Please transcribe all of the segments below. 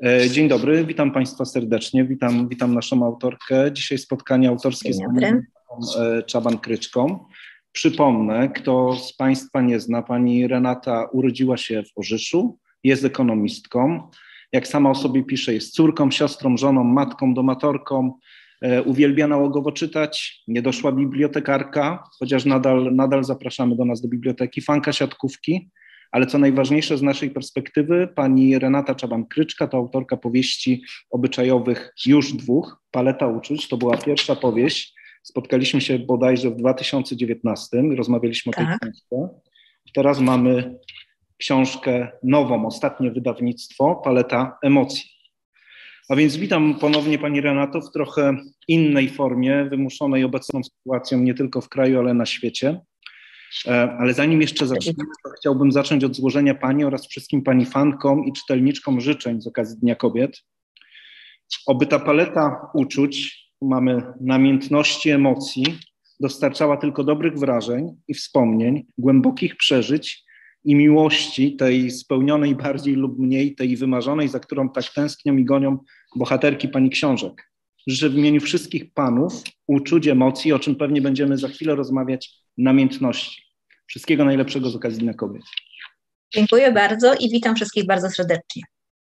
Dzień dobry, witam Państwa serdecznie, witam naszą autorkę. Dzisiaj spotkanie autorskie z panią Czaban-Kryczką. Przypomnę, kto z Państwa nie zna, pani Renata urodziła się w Orzyszu, jest ekonomistką. Jak sama o sobie pisze, jest córką, siostrą, żoną, matką, domatorką. Uwielbia nałogowo czytać, niedoszła bibliotekarka, chociaż nadal zapraszamy do nas do biblioteki, fanka siatkówki. Ale co najważniejsze z naszej perspektywy, pani Renata Czaban-Kryczka to autorka powieści obyczajowych już dwóch, Paleta uczuć, to była pierwsza powieść. Spotkaliśmy się bodajże w 2019, rozmawialiśmy o tej książce. Teraz mamy książkę nową, ostatnie wydawnictwo, Paleta emocji. A więc witam ponownie pani Renato w trochę innej formie, wymuszonej obecną sytuacją nie tylko w kraju, ale na świecie. Ale zanim jeszcze zaczniemy, to chciałbym zacząć od złożenia pani oraz wszystkim pani fankom i czytelniczkom życzeń z okazji Dnia Kobiet. Oby ta paleta uczuć, mamy namiętności emocji, dostarczała tylko dobrych wrażeń i wspomnień, głębokich przeżyć i miłości, tej spełnionej bardziej lub mniej, tej wymarzonej, za którą tak tęsknią i gonią bohaterki pani książek. Życzę w imieniu wszystkich panów uczuć, emocji, o czym pewnie będziemy za chwilę rozmawiać, namiętności. Wszystkiego najlepszego z okazji Dnia Kobiet. Dziękuję bardzo i witam wszystkich bardzo serdecznie.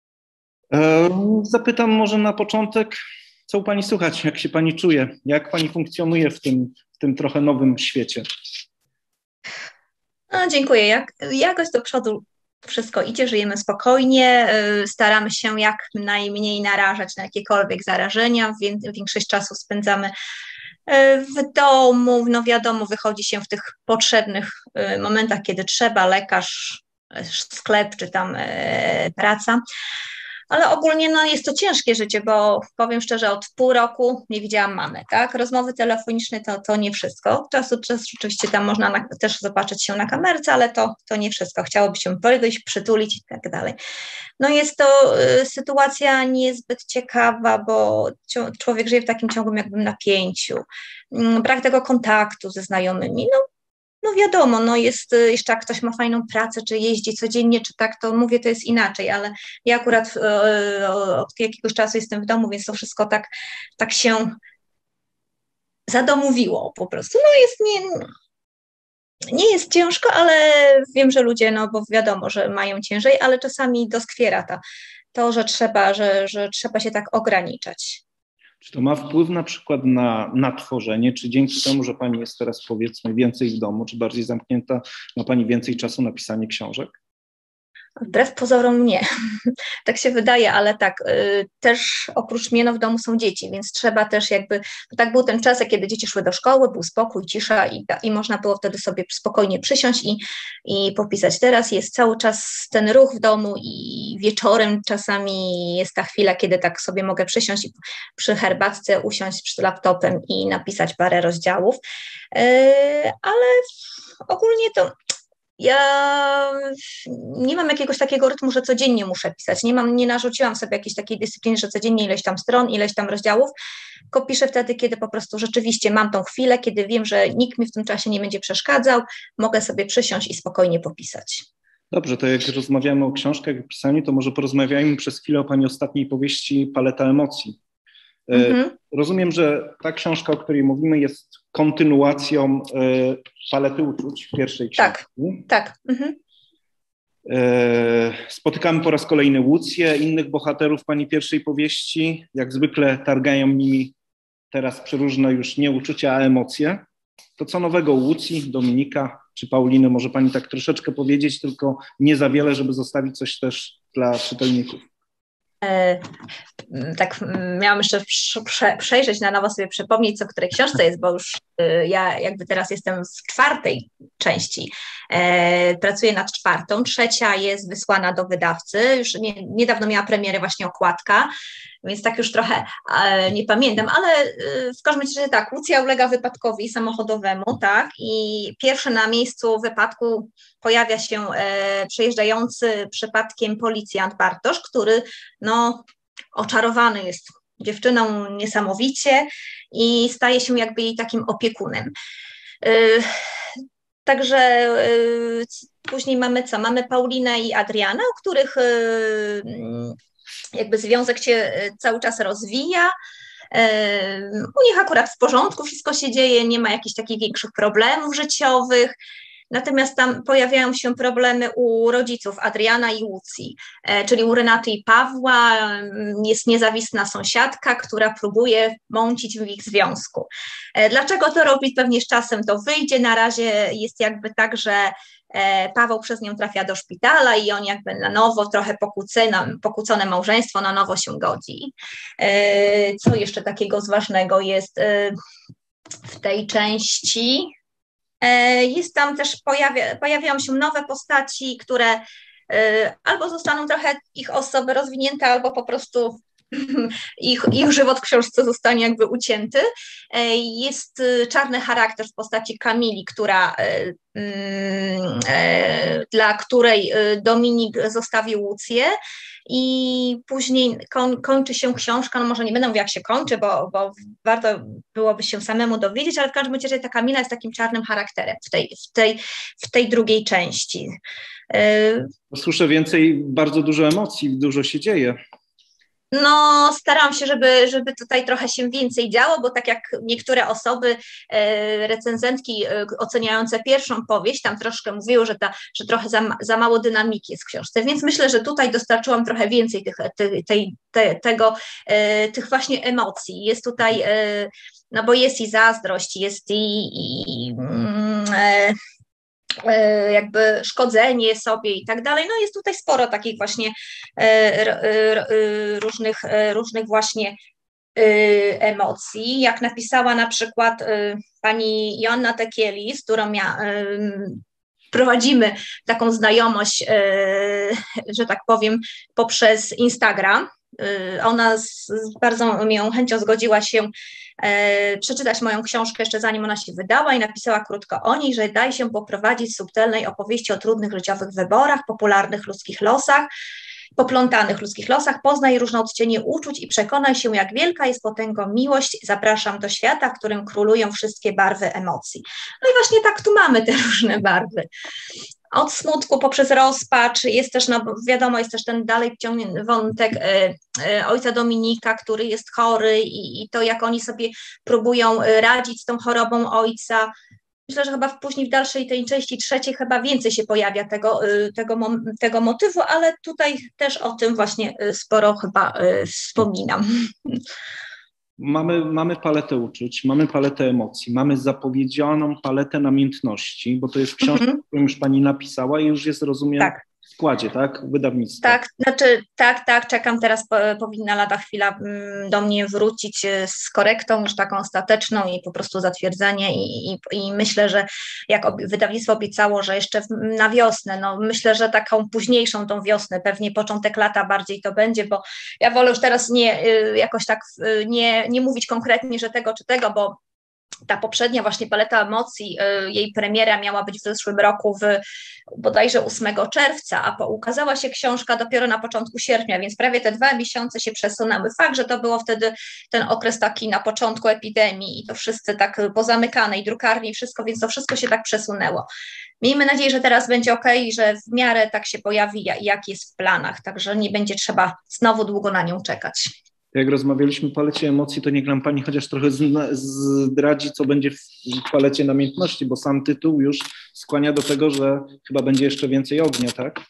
Zapytam może na początek, co u pani słychać, jak się pani czuje, jak pani funkcjonuje w tym trochę nowym świecie? No, dziękuję. Jakoś do przodu wszystko idzie, żyjemy spokojnie, staramy się jak najmniej narażać na jakiekolwiek zarażenia, większość czasu spędzamy w domu, no wiadomo, wychodzi się w tych potrzebnych momentach, kiedy trzeba, lekarz, sklep czy tam praca. Ale ogólnie no, jest to ciężkie życie, bo powiem szczerze, od pół roku nie widziałam mamy, tak? Rozmowy telefoniczne to nie wszystko. Od czasu do czasu rzeczywiście tam można też zobaczyć się na kamerce, ale to nie wszystko. Chciałoby się podejść, przytulić i tak dalej. No jest to sytuacja niezbyt ciekawa, bo człowiek żyje w takim ciągłym jakby napięciu. Brak tego kontaktu ze znajomymi, no wiadomo, no jest, jeszcze jak ktoś ma fajną pracę, czy jeździ codziennie, czy tak, to mówię, to jest inaczej, ale ja akurat od jakiegoś czasu jestem w domu, więc to wszystko tak się zadomowiło po prostu. No jest, nie jest ciężko, ale wiem, że ludzie, no bo wiadomo, że mają ciężej, ale czasami doskwiera to, że trzeba się tak ograniczać. Czy to ma wpływ na przykład na tworzenie, czy dzięki temu, że pani jest teraz powiedzmy więcej w domu, czy bardziej zamknięta, ma pani więcej czasu na pisanie książek? Wbrew pozorom nie, tak się wydaje, ale tak, też oprócz mnie no w domu są dzieci, więc trzeba też jakby, tak był ten czas, kiedy dzieci szły do szkoły, był spokój, cisza i można było wtedy sobie spokojnie przysiąść i popisać. Teraz jest cały czas ten ruch w domu i wieczorem czasami jest ta chwila, kiedy tak sobie mogę przysiąść i przy herbatce usiąść przed laptopem i napisać parę rozdziałów, ale ogólnie to ja nie mam jakiegoś takiego rytmu, że codziennie muszę pisać. Nie narzuciłam sobie jakiejś takiej dyscypliny, że codziennie ileś tam stron, ileś tam rozdziałów, tylko piszę wtedy, kiedy po prostu rzeczywiście mam tą chwilę, kiedy wiem, że nikt mi w tym czasie nie będzie przeszkadzał, mogę sobie przysiąść i spokojnie popisać. Dobrze, to jak rozmawiamy o książkach i pisaniu, to może porozmawiajmy przez chwilę o pani ostatniej powieści Paleta emocji. Rozumiem, że ta książka, o której mówimy, jest kontynuacją Palety uczuć, pierwszej książki. Tak. Spotykamy po raz kolejny Łucję, innych bohaterów pani pierwszej powieści. Jak zwykle targają nimi teraz przeróżne już nie uczucia, a emocje. To co nowego u Łucji, Dominika czy Pauliny? Może pani tak troszeczkę powiedzieć, tylko nie za wiele, żeby zostawić coś też dla czytelników. Tak miałam jeszcze przejrzeć na nowo, sobie przypomnieć, co w której książce jest, bo już ja jakby teraz jestem w czwartej części, pracuję nad czwartą, trzecia jest wysłana do wydawcy, już niedawno miała premierę właśnie okładka, więc tak już trochę nie pamiętam, ale w każdym razie tak, Łucja ulega wypadkowi samochodowemu, tak, i pierwszy na miejscu wypadku pojawia się przejeżdżający przypadkiem policjant Bartosz, który no oczarowany jest dziewczyną niesamowicie i staje się jakby jej takim opiekunem. Także później mamy co? Mamy Paulinę i Adriana, u których jakby związek się cały czas rozwija. U nich akurat w porządku wszystko się dzieje, nie ma jakichś takich większych problemów życiowych. Natomiast tam pojawiają się problemy u rodziców Adriana i Łucji, czyli u Renaty i Pawła. Jest niezawisła sąsiadka, która próbuje mącić w ich związku. Dlaczego to robi? Pewnie z czasem to wyjdzie. Na razie jest jakby tak, że Paweł przez nią trafia do szpitala i on jakby na nowo, trochę pokłócone małżeństwo, na nowo się godzi. Co jeszcze takiego ważnego jest w tej części? Jest tam też, pojawiają się nowe postaci, które albo zostaną trochę ich osoby rozwinięte, albo po prostu ich żywot w książce zostanie jakby ucięty. Jest czarny charakter w postaci Kamili, dla której Dominik zostawił Łucję i później kończy się książka, no może nie będę mówiła jak się kończy, bo warto byłoby się samemu dowiedzieć, ale w każdym razie ta Kamila jest takim czarnym charakterem w tej drugiej części. Słyszę więcej, bardzo dużo emocji, dużo się dzieje. No, staram się, żeby tutaj trochę się więcej działo, bo tak jak niektóre osoby, recenzentki oceniające pierwszą powieść, tam troszkę mówiły, że trochę za mało dynamiki jest w książce, więc myślę, że tutaj dostarczyłam trochę więcej tych właśnie emocji. Jest tutaj, no bo jest i zazdrość, jest jakby szkodzenie sobie i tak dalej. No jest tutaj sporo takich właśnie różnych właśnie emocji. Jak napisała na przykład pani Joanna Tekieli, z którą prowadzimy taką znajomość, że tak powiem, poprzez Instagram. Ona z bardzo miłą chęcią zgodziła się przeczytać moją książkę jeszcze zanim ona się wydała i napisała krótko o niej, że daje się poprowadzić subtelnej opowieści o trudnych życiowych wyborach, poplątanych ludzkich losach, poznaj różne odcienie uczuć i przekonaj się, jak wielka jest potęgą miłość. Zapraszam do świata, w którym królują wszystkie barwy emocji. No i właśnie tak tu mamy te różne barwy. Od smutku poprzez rozpacz, jest też, no wiadomo, jest też ten dalej wciągnięty wątek ojca Dominika, który jest chory i to, jak oni sobie próbują radzić z tą chorobą ojca. Myślę, że chyba później w dalszej tej części trzeciej chyba więcej się pojawia tego motywu, ale tutaj też o tym właśnie sporo chyba wspominam. Mamy paletę uczuć, mamy paletę emocji, mamy zapowiedzianą paletę namiętności, bo to jest książka, którą już pani napisała i już jest, rozumiem, tak. W składzie, tak? Wydawnictwa. Tak, znaczy tak, czekam teraz, powinna lada chwila do mnie wrócić z korektą już taką ostateczną i po prostu zatwierdzenie i myślę, że jak wydawnictwo obiecało, że jeszcze na wiosnę, no myślę, że taką późniejszą tą wiosnę, pewnie początek lata bardziej to będzie, bo ja wolę już teraz jakoś tak nie mówić konkretnie, że tego czy tego, bo ta poprzednia właśnie paleta emocji, jej premiera miała być w zeszłym roku bodajże 8 czerwca, a ukazała się książka dopiero na początku sierpnia, więc prawie te 2 miesiące się przesunęły. Fakt, że to było wtedy ten okres taki na początku epidemii i to wszyscy tak pozamykane i drukarnie i wszystko, więc to wszystko się tak przesunęło. Miejmy nadzieję, że teraz będzie okej, że w miarę tak się pojawi, jak jest w planach, także nie będzie trzeba znowu długo na nią czekać. Jak rozmawialiśmy o palecie emocji, to niech nam pani chociaż trochę zdradzi, co będzie w palecie namiętności, bo sam tytuł już skłania do tego, że chyba będzie jeszcze więcej ognia, tak?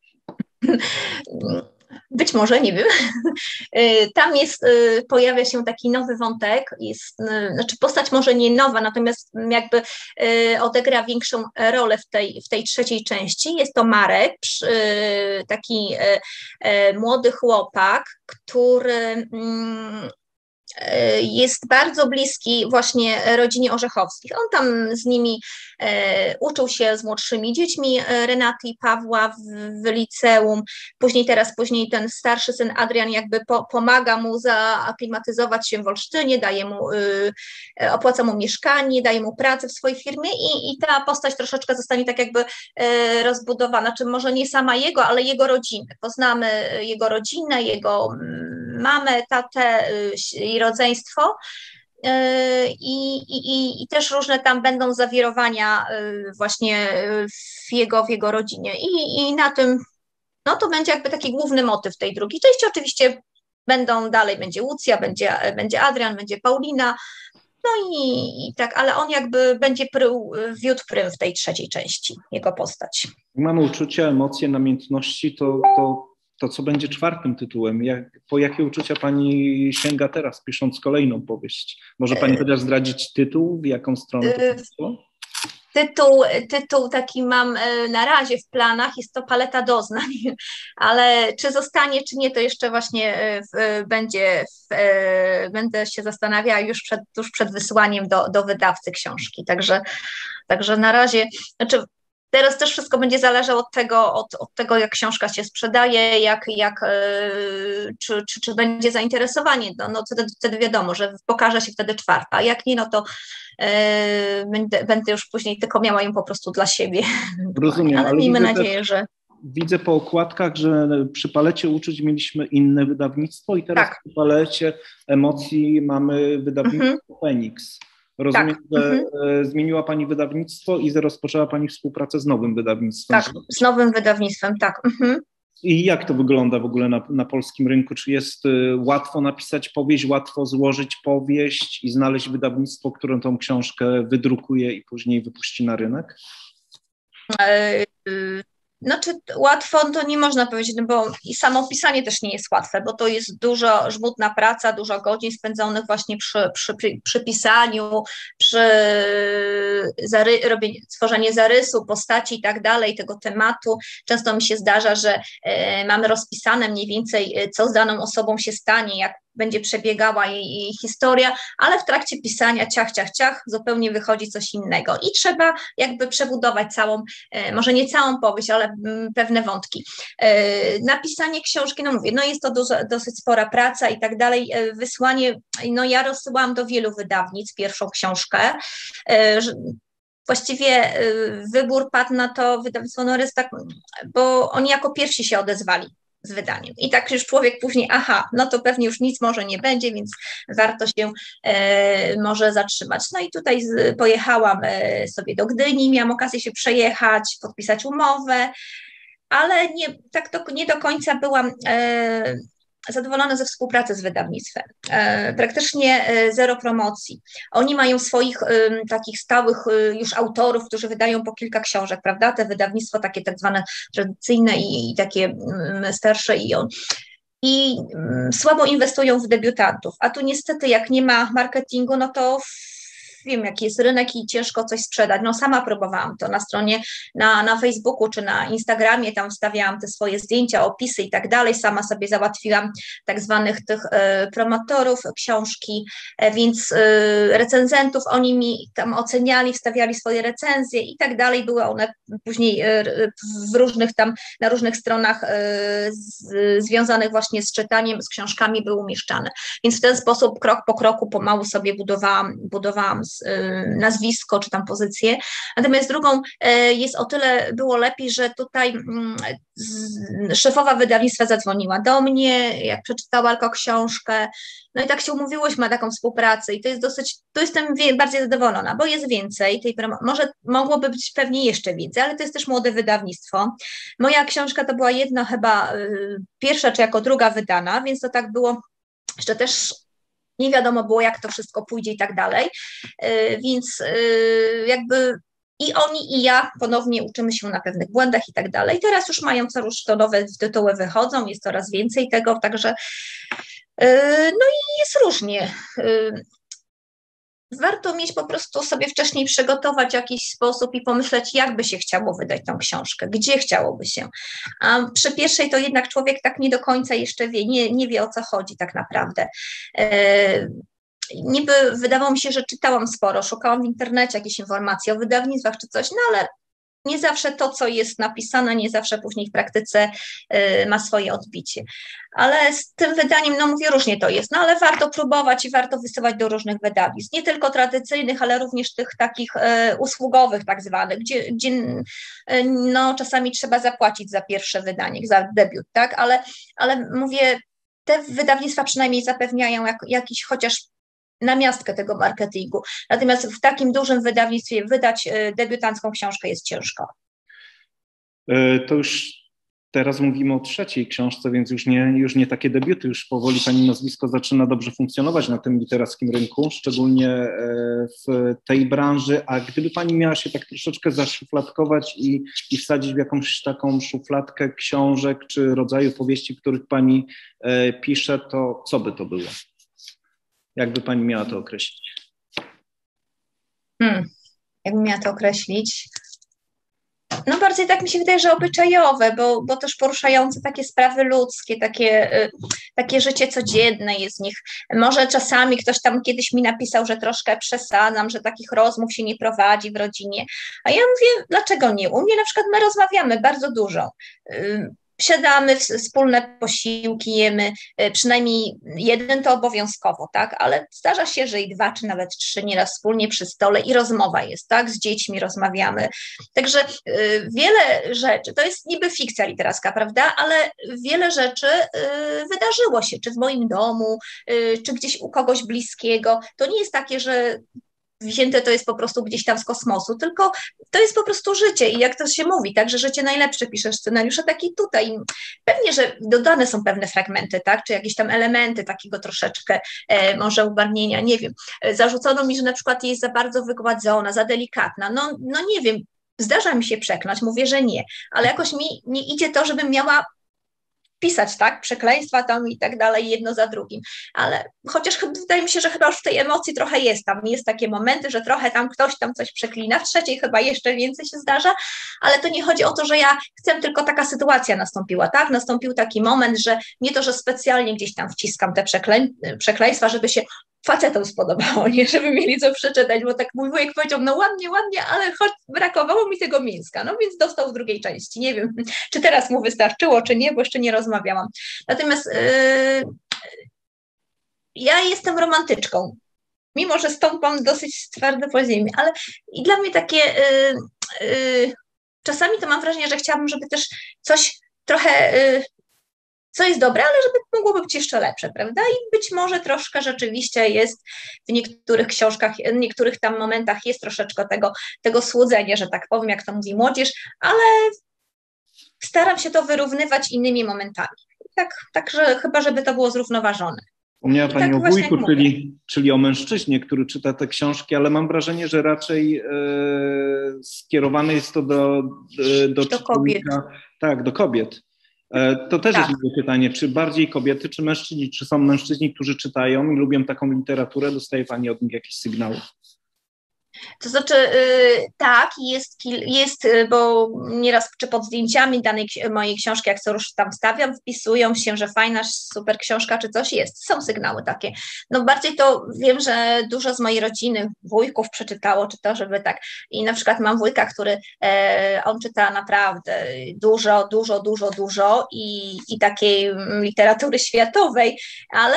Być może, nie wiem. Tam pojawia się taki nowy wątek, znaczy postać może nie nowa, natomiast jakby odegra większą rolę w tej trzeciej części. Jest to Marek, taki młody chłopak, który jest bardzo bliski właśnie rodzinie Orzechowskich. On tam z nimi uczył się z młodszymi dziećmi Renaty i Pawła w liceum. Później ten starszy syn Adrian jakby pomaga mu zaaklimatyzować się w Olsztynie, opłaca mu mieszkanie, daje mu pracę w swojej firmie i ta postać troszeczkę zostanie tak jakby rozbudowana, czy może nie sama jego, ale jego rodziny. Poznamy jego rodzinę, jego mamę, tatę i rodzeństwo i też różne tam będą zawirowania właśnie w jego rodzinie i na tym no to będzie jakby taki główny motyw tej drugiej części. Oczywiście dalej będzie Łucja, będzie Adrian, będzie Paulina, no i tak, ale on jakby będzie wiódł prym w tej trzeciej części, jego postać. Mamy uczucia, emocje, namiętności, to co będzie czwartym tytułem? Po jakie uczucia pani sięga teraz, pisząc kolejną powieść? Może pani chociaż zdradzić tytuł, w jaką stronę to poszło? Tytuł taki mam na razie w planach, jest to Paleta doznań, ale czy zostanie, czy nie, to jeszcze właśnie będę się zastanawiała tuż przed wysłaniem do wydawcy książki, także na razie, znaczy teraz też wszystko będzie zależało od tego, jak książka się sprzedaje, czy będzie zainteresowanie. No wtedy wiadomo, że pokaże się wtedy czwarta, a jak nie, no to będę już później tylko miała ją po prostu dla siebie. Rozumiem, ale miejmy nadzieję, że... Widzę po okładkach, że przy Palecie uczuć mieliśmy inne wydawnictwo i teraz przy Palecie emocji mamy wydawnictwo Feniks. Rozumiem, że zmieniła pani wydawnictwo i rozpoczęła pani współpracę z nowym wydawnictwem. Tak, z nowym wydawnictwem, tak. I jak to wygląda w ogóle na polskim rynku? Czy jest łatwo napisać powieść, łatwo złożyć powieść i znaleźć wydawnictwo, które tą książkę wydrukuje i później wypuści na rynek? Znaczy łatwo to nie można powiedzieć, no bo i samo pisanie też nie jest łatwe, bo to jest dużo żmudna praca, dużo godzin spędzonych właśnie przy pisaniu, tworzeniu zarysu, postaci i tak dalej, tego tematu. Często mi się zdarza, że mamy rozpisane mniej więcej, co z daną osobą się stanie, jak będzie przebiegała jej historia, ale w trakcie pisania ciach, zupełnie wychodzi coś innego i trzeba jakby przebudować może nie całą powieść, ale pewne wątki. Napisanie książki, no mówię, no jest to dosyć spora praca i tak dalej. Wysłanie, no ja rozsyłałam do wielu wydawnictw pierwszą książkę. Właściwie wybór padł na to wydawnictwo Norys, tak, bo oni jako pierwsi się odezwali z wydaniem. I tak już człowiek później, no to pewnie już nic może nie będzie, więc warto się może zatrzymać. No i tutaj pojechałam sobie do Gdyni, miałam okazję się przejechać, podpisać umowę, ale nie do końca byłam zadowolona ze współpracy z wydawnictwem. Praktycznie zero promocji. Oni mają swoich takich stałych już autorów, którzy wydają po kilka książek, prawda? Te wydawnictwo takie tak zwane tradycyjne i takie starsze i słabo inwestują w debiutantów. A tu niestety jak nie ma marketingu, no to wiem, jaki jest rynek i ciężko coś sprzedać. No sama próbowałam to na stronie, na Facebooku czy na Instagramie, tam wstawiałam te swoje zdjęcia, opisy i tak dalej. Sama sobie załatwiłam tak zwanych tych promotorów książki, więc recenzentów, oni mi tam oceniali, wstawiali swoje recenzje i tak dalej. Były one później na różnych stronach związanych właśnie z czytaniem, z książkami były umieszczane. Więc w ten sposób krok po kroku pomału sobie budowałam nazwisko czy tam pozycję. Natomiast drugą jest o tyle było lepiej, że tutaj szefowa wydawnictwa zadzwoniła do mnie, jak przeczytała tylko książkę, no i tak się umówiłyśmy na taką współpracę i to jestem bardziej zadowolona, bo jest więcej, może mogłoby być pewnie jeszcze więcej, ale to jest też młode wydawnictwo. Moja książka to była jedna chyba pierwsza czy jako druga wydana, więc to tak było, jeszcze też nie wiadomo było, jak to wszystko pójdzie i tak dalej, więc jakby i oni, i ja ponownie uczymy się na pewnych błędach i tak dalej. Teraz już mają to nowe tytuły wychodzą, jest coraz więcej tego, także no i jest różnie. Warto mieć po prostu sobie wcześniej przygotować w jakiś sposób i pomyśleć, jak by się chciało wydać tą książkę, gdzie chciałoby się. A przy pierwszej to jednak człowiek tak nie do końca jeszcze wie, nie wie o co chodzi tak naprawdę. Niby wydawało mi się, że czytałam sporo, szukałam w internecie jakichś informacji o wydawnictwach czy coś, no ale nie zawsze to, co jest napisane, nie zawsze później w praktyce ma swoje odbicie. Ale z tym wydaniem, no mówię, różnie to jest, no ale warto próbować i warto wysyłać do różnych wydawnictw, nie tylko tradycyjnych, ale również tych takich usługowych tak zwanych, gdzie no czasami trzeba zapłacić za pierwsze wydanie, za debiut, tak, ale mówię, te wydawnictwa przynajmniej zapewniają jakiś chociaż namiastkę tego marketingu. Natomiast w takim dużym wydawnictwie wydać debiutancką książkę jest ciężko. To już Teraz mówimy o trzeciej książce, więc już nie takie debiuty, już powoli pani nazwisko zaczyna dobrze funkcjonować na tym literackim rynku, szczególnie w tej branży. A gdyby pani miała się tak troszeczkę zaszufladkować i wsadzić w jakąś taką szufladkę książek czy rodzaju powieści, których pani pisze, to co by to było? Jakby pani miała to określić? Jakbym miała to określić? No bardziej tak mi się wydaje, że obyczajowe, bo też poruszające takie sprawy ludzkie, takie życie codzienne jest w nich. Może czasami ktoś tam kiedyś mi napisał, że troszkę przesadzam, że takich rozmów się nie prowadzi w rodzinie, a ja mówię, dlaczego nie? U mnie na przykład my rozmawiamy bardzo dużo. Siadamy, wspólne posiłki jemy, przynajmniej jeden to obowiązkowo, tak, ale zdarza się, że i 2 czy nawet 3 nieraz wspólnie przy stole i rozmowa jest, tak, z dziećmi rozmawiamy. Także wiele rzeczy, to jest niby fikcja literacka, prawda, ale wiele rzeczy wydarzyło się, czy w moim domu, czy gdzieś u kogoś bliskiego. To nie jest takie, że wzięte to jest po prostu gdzieś tam z kosmosu, tylko to jest po prostu życie i jak to się mówi, tak, że życie najlepsze piszesz scenariusze, tak i tutaj. Pewnie, że dodane są pewne fragmenty, tak, czy jakieś tam elementy takiego troszeczkę może ubarwnienia, nie wiem. Zarzucono mi, że na przykład jest za bardzo wygładzona, za delikatna, no nie wiem, zdarza mi się przekląć, mówię, że nie, ale jakoś mi nie idzie to, żebym miała pisać, tak, przekleństwa tam i tak dalej, jedno za drugim, ale chociaż wydaje mi się, że chyba już w tej emocji trochę jest takie momenty, że trochę tam ktoś tam coś przeklina, w trzeciej chyba jeszcze więcej się zdarza, ale to nie chodzi o to, że ja chcę, tylko taka sytuacja nastąpiła, tak, nastąpił taki moment, że nie to, że specjalnie gdzieś tam wciskam te przekleństwa, żeby się facetom spodobało, nie, żeby mieli co przeczytać, bo tak mój wujek powiedział, no ładnie, ale choć brakowało mi tego mięska, no więc dostał w drugiej części, nie wiem, czy teraz mu wystarczyło, czy nie, bo jeszcze nie rozmawiałam. Natomiast ja jestem romantyczką, mimo że stąd mam dosyć twarde po ziemi, ale i dla mnie takie czasami to mam wrażenie, że chciałabym, żeby też coś trochę co jest dobre, ale żeby mogło być jeszcze lepsze, prawda? I być może troszkę rzeczywiście jest w niektórych książkach, w niektórych tam momentach jest troszeczkę tego słodzenia, że tak powiem, jak to mówi młodzież, ale staram się to wyrównywać innymi momentami. Także chyba, żeby to było zrównoważone. Wspomniała Pani tak o wujku, czyli o mężczyźnie, który czyta te książki, ale mam wrażenie, że raczej skierowane jest to do kobiet. Tak, do kobiet. To też jest moje pytanie, czy bardziej kobiety, czy mężczyźni, czy są mężczyźni, którzy czytają i lubią taką literaturę? Dostaje Pani od nich jakieś sygnały? To znaczy tak, jest, bo nieraz czy pod zdjęciami danej mojej książki, jak co już tam stawiam, wpisują się, że fajna, super książka czy coś jest. Są sygnały takie. No bardziej to wiem, że dużo z mojej rodziny, wujków przeczytało, czy to, żeby tak. I na przykład mam wujka, który, on czyta naprawdę dużo i takiej literatury światowej, ale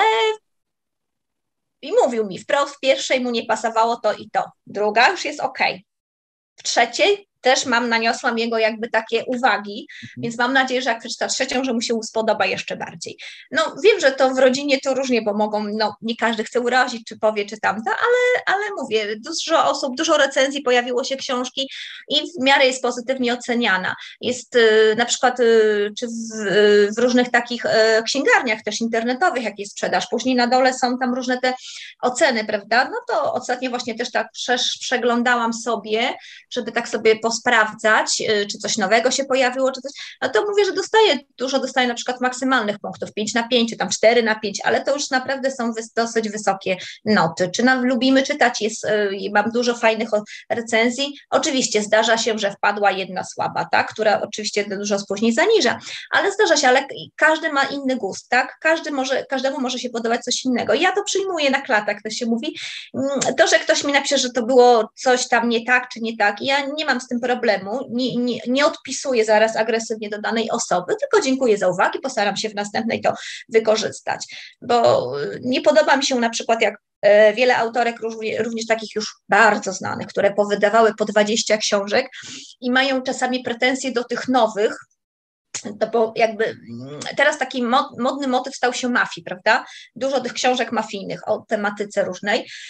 i mówił mi wprost, w pierwszej mu nie pasowało to i to, druga już jest okej. W trzeciej też naniosłam jego jakby takie uwagi, więc mam nadzieję, że jak przeczyta trzecią, że mu się spodoba jeszcze bardziej. No wiem, że to w rodzinie to różnie, bo nie każdy chce urazić, czy powie, czy tamta, ale mówię, dużo osób, dużo recenzji pojawiło się książki i w miarę jest pozytywnie oceniana. Jest na przykład czy w różnych takich księgarniach też internetowych, jak jest sprzedaż, później na dole są tam różne te oceny, prawda? No to ostatnio właśnie też tak przeglądałam sobie, żeby tak sobie posprawdzać, czy coś nowego się pojawiło, czy coś, no to mówię, że dużo dostaję na przykład maksymalnych punktów, 5/5, tam 4/5, ale to już naprawdę są dosyć wysokie noty. Czy lubimy czytać, mam dużo fajnych recenzji, oczywiście zdarza się, że wpadła jedna słaba, tak, która oczywiście dużo później zaniża, ale zdarza się, ale każdy ma inny gust, tak, każdemu może się podobać coś innego. Ja to przyjmuję na klatę, jak to się mówi, to, że ktoś mi napisze, że to było coś tam nie tak, czy nie tak, ja nie mam z tym problemu, nie odpisuję zaraz agresywnie do danej osoby, tylko dziękuję za uwagi, postaram się w następnej to wykorzystać, bo nie podoba mi się na przykład jak wiele autorek, również takich już bardzo znanych, które powydawały po 20 książek i mają czasami pretensje do tych nowych, to bo jakby teraz taki modny motyw stał się mafii, prawda? Dużo tych książek mafijnych o tematyce różnej.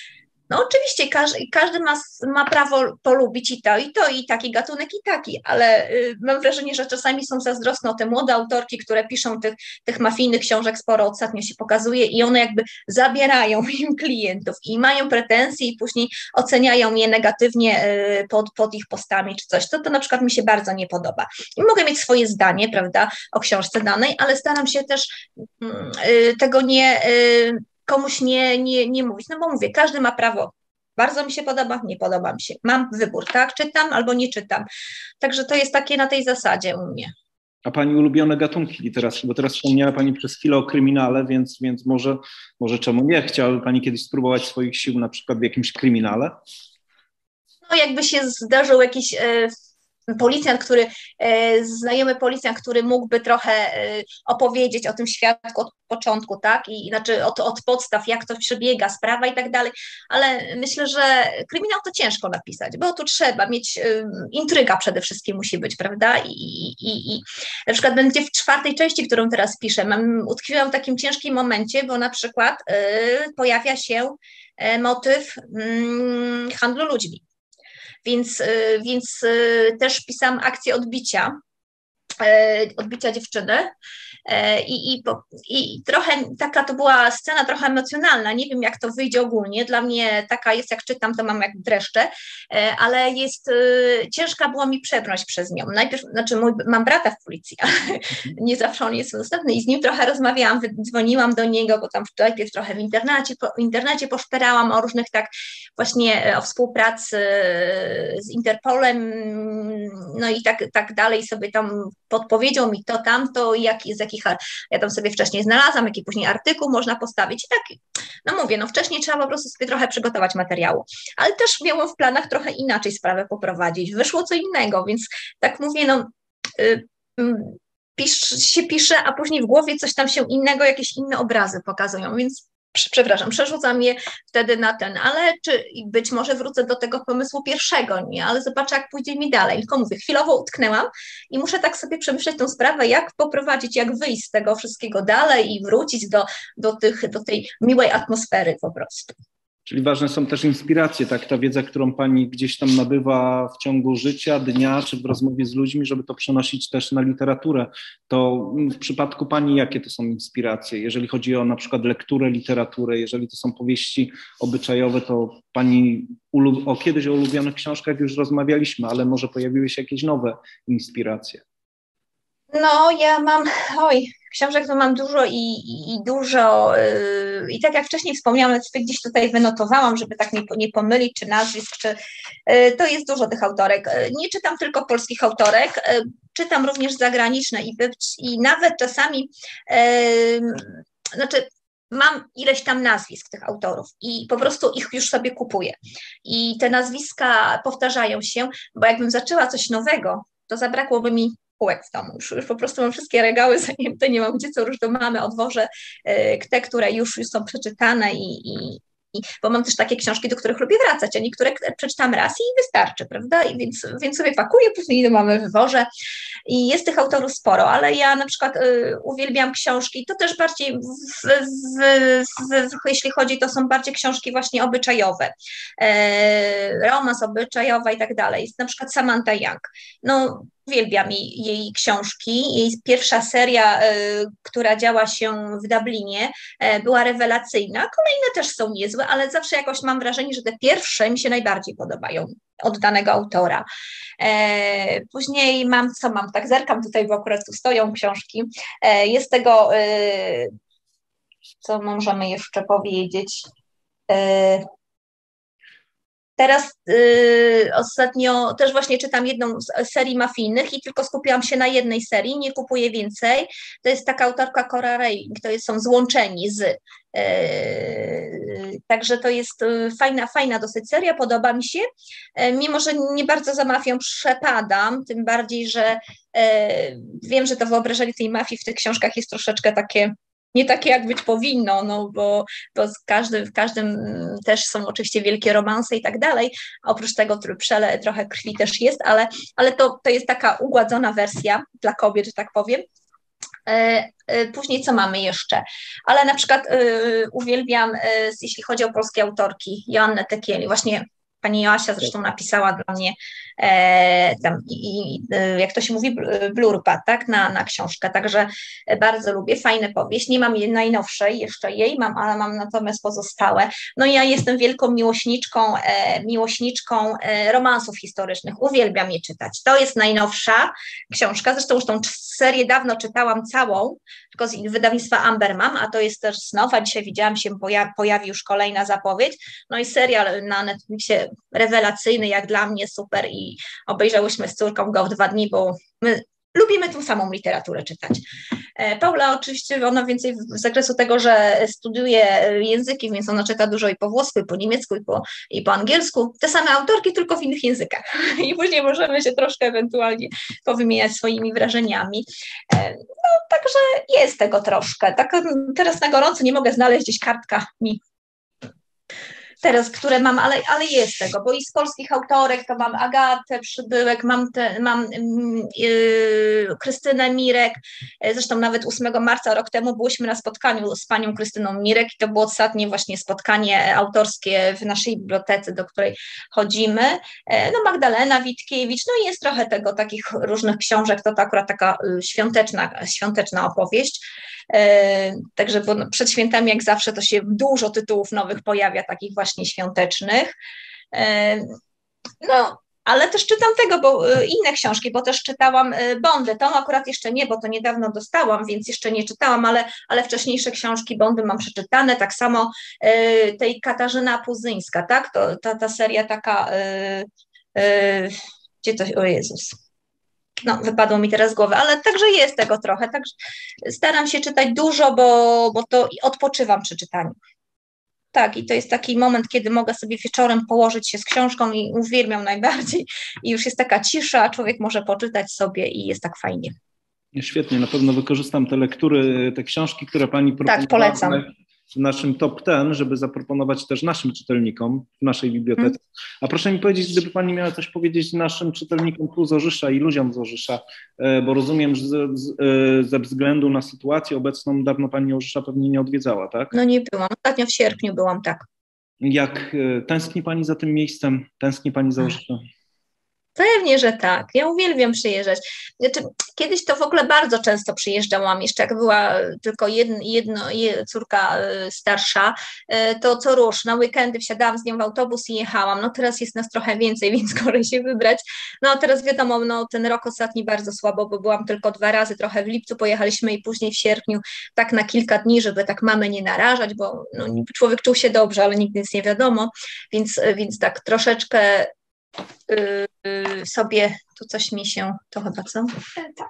No oczywiście każdy ma prawo polubić i to, i taki gatunek, i taki, ale mam wrażenie, że czasami są zazdrosne o te młode autorki, które piszą tych mafijnych książek sporo ostatnio się pokazuje i one jakby zabierają im klientów i mają pretensje i później oceniają je negatywnie pod ich postami czy coś. To na przykład mi się bardzo nie podoba. I mogę mieć swoje zdanie, prawda, o książce danej, ale staram się też tego komuś nie mówić, no bo mówię, każdy ma prawo, bardzo mi się podoba, nie podoba mi się, mam wybór, tak, czytam albo nie czytam, także to jest takie na tej zasadzie u mnie. A Pani ulubione gatunki literackie, bo teraz wspomniała Pani przez chwilę o kryminale, więc może czemu nie? Chciałaby Pani kiedyś spróbować swoich sił na przykład w jakimś kryminale? No jakby się zdarzył jakiś policjant, znajomy policjant, który mógłby trochę opowiedzieć o tym świadku od początku, tak? I znaczy od podstaw, jak to przebiega, sprawa i tak dalej, ale myślę, że kryminał to ciężko napisać, bo tu trzeba mieć, intryga przede wszystkim musi być, prawda? I na przykład będzie w 4. części, którą teraz piszę, utkwiłam w takim ciężkim momencie, bo na przykład pojawia się motyw handlu ludźmi. Więc też pisałam akcję odbicia dziewczyny i trochę taka to była scena trochę emocjonalna, nie wiem jak to wyjdzie ogólnie, dla mnie taka jest, jak czytam, to mam jak dreszcze, ale ciężka było mi przebrnąć przez nią. Najpierw, mam brata w policji, ale nie zawsze on jest dostępny i z nim trochę rozmawiałam, dzwoniłam do niego, bo tam najpierw trochę w internecie poszperałam o różnych tak właśnie o współpracy z Interpolem, no i tak dalej sobie tam podpowiedział mi to, tamto, z jakich ja tam sobie wcześniej znalazłam, jaki później artykuł można postawić i tak, no mówię, no wcześniej trzeba po prostu sobie trochę przygotować materiału, ale też miałam w planach trochę inaczej sprawę poprowadzić, wyszło co innego, więc tak mówię, no pisze, a później w głowie coś tam się innego, jakieś inne obrazy pokazują, więc przerzucam je wtedy na ten, ale być może wrócę do tego pomysłu pierwszego, nie, ale zobaczę, jak pójdzie mi dalej. Tylko mówię, chwilowo utknęłam i muszę tak sobie przemyśleć tą sprawę, jak poprowadzić, jak wyjść z tego wszystkiego dalej i wrócić do tej miłej atmosfery po prostu. Czyli ważne są też inspiracje, tak? Ta wiedza, którą Pani gdzieś tam nabywa w ciągu życia, dnia, czy w rozmowie z ludźmi, żeby to przenosić też na literaturę. To w przypadku Pani jakie to są inspiracje? Jeżeli chodzi o na przykład lekturę, literaturę, jeżeli to są powieści obyczajowe, to Pani kiedyś o ulubionych książkach już rozmawialiśmy, ale może pojawiły się jakieś nowe inspiracje? No, ja mam, książek to mam dużo i dużo, i tak jak wcześniej wspomniałam, sobie gdzieś tutaj wynotowałam, żeby tak nie pomylić, czy nazwisk, to jest dużo tych autorek. Nie czytam tylko polskich autorek, czytam również zagraniczne i nawet czasami, mam ileś tam nazwisk tych autorów i po prostu ich już sobie kupuję. I te nazwiska powtarzają się, bo jakbym zaczęła coś nowego, to zabrakłoby mi półek w domu. Już po prostu mam wszystkie regały zajęte, nie mam gdzie, co już do mamy odwożę te, które już są przeczytane bo mam też takie książki, do których lubię wracać, a niektóre przeczytam raz i wystarczy, prawda? Więc sobie pakuję, później do mamy wywożę i jest tych autorów sporo, ale ja na przykład uwielbiam książki, to też bardziej jeśli chodzi, to są bardziej książki właśnie obyczajowe, romans obyczajowa i tak dalej. Jest na przykład Samantha Young. No, uwielbiam jej książki. Jej pierwsza seria, która działa się w Dublinie, była rewelacyjna. Kolejne też są niezłe, ale zawsze jakoś mam wrażenie, że te pierwsze mi się najbardziej podobają od danego autora. Później mam, tak zerkam tutaj, bo akurat tu stoją książki. Jest tego, co możemy jeszcze powiedzieć. Teraz ostatnio też właśnie czytam jedną z serii mafijnych i tylko skupiłam się na jednej serii, nie kupuję więcej. To jest taka autorka Cora Rowling, to są Złączeni z. Także to jest fajna dosyć seria, podoba mi się. Mimo że nie bardzo za mafią przepadam, tym bardziej, że wiem, że to wyobrażenie tej mafii w tych książkach jest troszeczkę takie, nie takie, jak być powinno, no bo w każdym też są oczywiście wielkie romanse i tak dalej, oprócz tego trochę krwi też jest, ale to jest taka ugładzona wersja dla kobiet, że tak powiem. Później co mamy jeszcze? Ale na przykład uwielbiam, jeśli chodzi o polskie autorki, Joannę Tekieli, właśnie pani Joasia zresztą napisała dla mnie jak to się mówi, blurba, tak, na książkę, także bardzo lubię, fajne powieść, nie mam jej najnowszej, jeszcze jej mam, ale mam natomiast pozostałe. No i ja jestem wielką miłośniczką romansów historycznych, uwielbiam je czytać. To jest najnowsza książka, zresztą już tą serię dawno czytałam całą, tylko z wydawnictwa Amber mam, a to jest też nowa, dzisiaj widziałam się, pojawi już kolejna zapowiedź, no i serial na Netflixie rewelacyjny, jak dla mnie super i obejrzałyśmy z córką go w 2 dni, bo my lubimy tą samą literaturę czytać. Paula oczywiście, ona więcej z zakresu tego, że studiuje języki, więc ona czyta dużo i po włosku, i po niemiecku, i po angielsku. Te same autorki, tylko w innych językach. I później możemy się troszkę ewentualnie powymieniać swoimi wrażeniami. No, także jest tego troszkę. Tak, teraz na gorąco nie mogę znaleźć gdzieś kartka mi teraz, które mam, ale jest tego, bo i z polskich autorek to mam Agatę Przybyłek, mam Krystynę Mirek, zresztą nawet 8 marca rok temu byliśmy na spotkaniu z panią Krystyną Mirek i to było ostatnie właśnie spotkanie autorskie w naszej bibliotece, do której chodzimy. No Magdalena Witkiewicz, no i jest trochę tego, takich różnych książek, to akurat taka świąteczna opowieść. Także bo przed świętami jak zawsze to się dużo tytułów nowych pojawia, takich właśnie świątecznych. No, ale też czytam tego, bo inne książki, bo też czytałam Bondy, to akurat jeszcze nie, bo to niedawno dostałam, więc jeszcze nie czytałam, ale wcześniejsze książki Bondy mam przeczytane, tak samo tej Katarzyna Puzyńska, tak, ta seria taka, gdzie to, o Jezus, no, wypadło mi teraz z głowy, ale także jest tego trochę, także staram się czytać dużo, bo to odpoczywam przy czytaniu. Tak, i to jest taki moment, kiedy mogę sobie wieczorem położyć się z książką i uwielbiam najbardziej i już jest taka cisza, człowiek może poczytać sobie i jest tak fajnie. Świetnie, na pewno wykorzystam te lektury, te książki, które pani proponowała. Tak, polecam. W naszym top 10, żeby zaproponować też naszym czytelnikom w naszej bibliotece. A proszę mi powiedzieć, gdyby pani miała coś powiedzieć naszym czytelnikom tu z Orzysza i ludziom z Orzysza, bo rozumiem, że ze względu na sytuację obecną dawno pani Orzysza pewnie nie odwiedzała, tak? No nie byłam, ostatnio w sierpniu byłam, tak. Jak tęskni pani za tym miejscem? Tęskni pani za Orzyszem? Pewnie, że tak. Ja uwielbiam przyjeżdżać. Znaczy, kiedyś to w ogóle bardzo często przyjeżdżałam, jeszcze jak była tylko córka starsza, to co rusz, na weekendy wsiadałam z nią w autobus i jechałam. No teraz jest nas trochę więcej, więc gorzej się wybrać. No teraz wiadomo, no ten rok ostatni bardzo słabo, bo byłam tylko 2 razy, trochę w lipcu pojechaliśmy i później w sierpniu, tak na kilka dni, żeby tak mamy nie narażać, bo no, człowiek czuł się dobrze, ale nigdy nic nie wiadomo, więc tak troszeczkę sobie, tu coś mi się, to chyba co? Tak.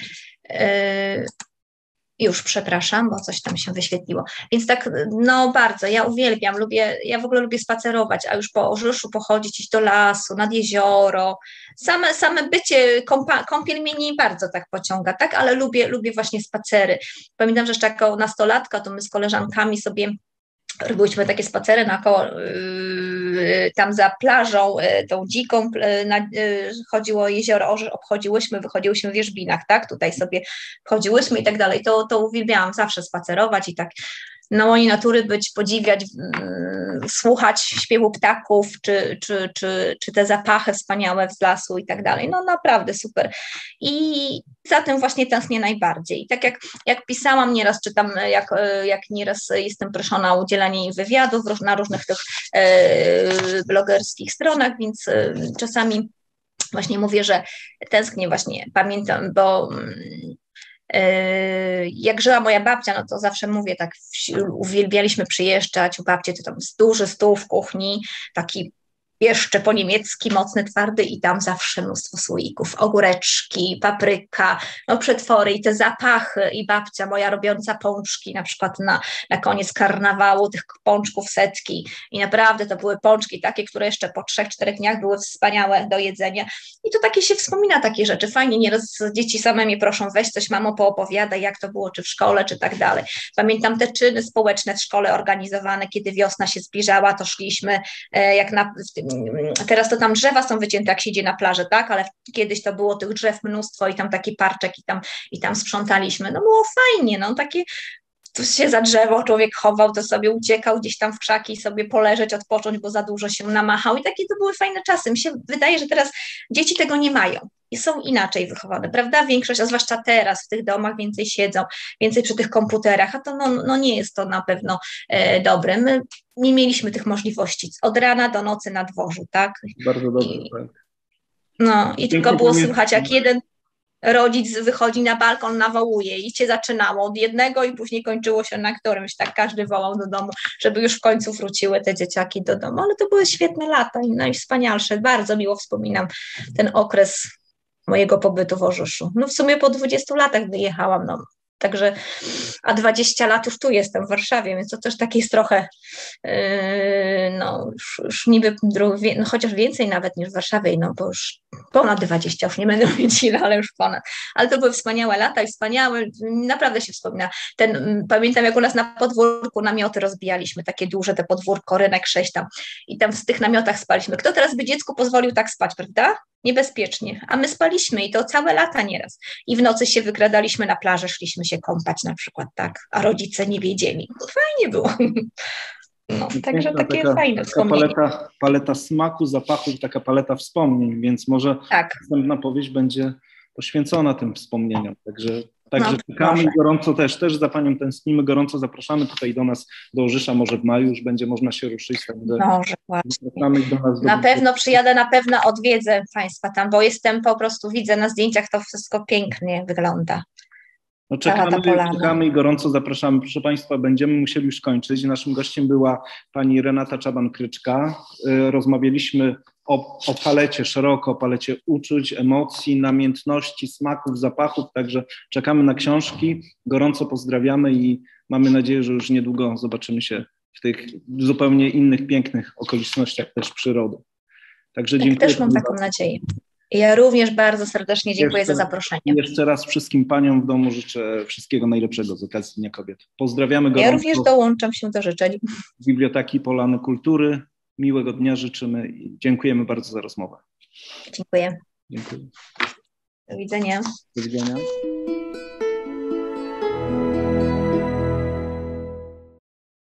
Już, przepraszam, bo coś tam się wyświetliło. Więc tak, no bardzo, ja uwielbiam, ja w ogóle lubię spacerować, a już po Orzyszu pochodzić, iść do lasu, nad jezioro. Same bycie, kąpiel mnie nie bardzo tak pociąga, tak, ale lubię właśnie spacery. Pamiętam, że jeszcze jako nastolatka, to my z koleżankami sobie robiłyśmy takie spacery naokoło, tam za plażą, tą dziką, chodziło o jezioro Orzesz, wychodziłyśmy w Wierzbinach, tak, tutaj sobie chodziłyśmy i tak dalej, to uwielbiałam zawsze spacerować i tak na łonie natury być, podziwiać, słuchać śpiewu ptaków, czy te zapachy wspaniałe z lasu i tak dalej. No naprawdę super. I za tym właśnie tęsknię najbardziej. I tak jak pisałam, nieraz czytam, jak nieraz jestem proszona o udzielanie wywiadów na różnych tych blogerskich stronach, więc czasami właśnie mówię, że tęsknię właśnie, pamiętam, bo jak żyła moja babcia, no to zawsze mówię tak, uwielbialiśmy przyjeżdżać u babci, to tam jest duży stół w kuchni, taki jeszcze po niemiecki, mocny, twardy i tam zawsze mnóstwo słoików, ogóreczki, papryka, no przetwory i te zapachy i babcia moja robiąca pączki na przykład na koniec karnawału, tych pączków setki i naprawdę to były pączki takie, które jeszcze po 3-4 dniach były wspaniałe do jedzenia i to takie się wspomina, takie rzeczy, fajnie, nieraz dzieci same mnie proszą, weź coś mamo poopowiadaj, jak to było, czy w szkole, czy tak dalej. Pamiętam te czyny społeczne w szkole organizowane, kiedy wiosna się zbliżała, to szliśmy jak teraz to tam drzewa są wycięte, jak się idzie na plażę, tak, ale kiedyś to było tych drzew mnóstwo i tam taki parczek i tam sprzątaliśmy, no było fajnie, no takie, tu się za drzewo człowiek chował, to sobie uciekał gdzieś tam w krzaki, sobie poleżeć, odpocząć, bo za dużo się namachał i takie to były fajne czasy. Mi się wydaje, że teraz dzieci tego nie mają i są inaczej wychowane, prawda? Większość, a zwłaszcza teraz w tych domach więcej siedzą, więcej przy tych komputerach, a to no nie jest to na pewno dobre. My nie mieliśmy tych możliwości od rana do nocy na dworzu, tak? Bardzo dobrze, tak. No i tylko było słychać, jak jeden rodzic wychodzi na balkon, nawołuje i się zaczynało od jednego i później kończyło się na którymś, tak każdy wołał do domu, żeby już w końcu wróciły te dzieciaki do domu, ale to były świetne lata i najwspanialsze, bardzo miło wspominam ten okres mojego pobytu w Orzeszu. No w sumie po 20 latach wyjechałam, no. Także, a 20 lat już tu jestem w Warszawie, więc to też takie jest trochę, no już niby, no, chociaż więcej nawet niż w Warszawie, no bo już ponad 20, już nie będę mówić ile, ale już ponad. Ale to były wspaniałe lata i wspaniałe, naprawdę się wspomina. Pamiętam, jak u nas na podwórku namioty rozbijaliśmy, takie duże te podwórko, rynek 6 tam i tam w tych namiotach spaliśmy. Kto teraz by dziecku pozwolił tak spać, prawda? Niebezpiecznie, a my spaliśmy i to całe lata nieraz. I w nocy się wykradaliśmy na plażę, szliśmy się kąpać na przykład, tak, a rodzice nie wiedzieli. No, fajnie było. No, także takie fajne wspomnienie. Paleta smaku, zapachów, taka paleta wspomnień, więc może następna powieść będzie poświęcona tym wspomnieniom. Także czekamy gorąco też za Panią tęsknimy, gorąco zapraszamy tutaj do nas, do Orzesza, może w maju już będzie można się ruszyć. Może właśnie. Na pewno przyjadę, na pewno odwiedzę Państwa tam, bo jestem po prostu, widzę na zdjęciach, to wszystko pięknie wygląda. No czekamy i gorąco zapraszamy. Proszę Państwa, będziemy musieli już kończyć. Naszym gościem była pani Renata Czaban-Kryczka. Rozmawialiśmy o palecie, szeroko o palecie uczuć, emocji, namiętności, smaków, zapachów, także czekamy na książki. Gorąco pozdrawiamy i mamy nadzieję, że już niedługo zobaczymy się w tych zupełnie innych, pięknych okolicznościach też przyrody. Także dziękuję. Też mam taką nadzieję. Ja również bardzo serdecznie dziękuję za zaproszenie. Jeszcze raz wszystkim paniom w domu życzę wszystkiego najlepszego z okazji Dnia Kobiet. Pozdrawiamy gorąco. Ja również dołączam się do życzeń. Z Biblioteki Polany Kultury. Miłego dnia życzymy i dziękujemy bardzo za rozmowę. Dziękuję. Dziękuję. Do widzenia. Do widzenia.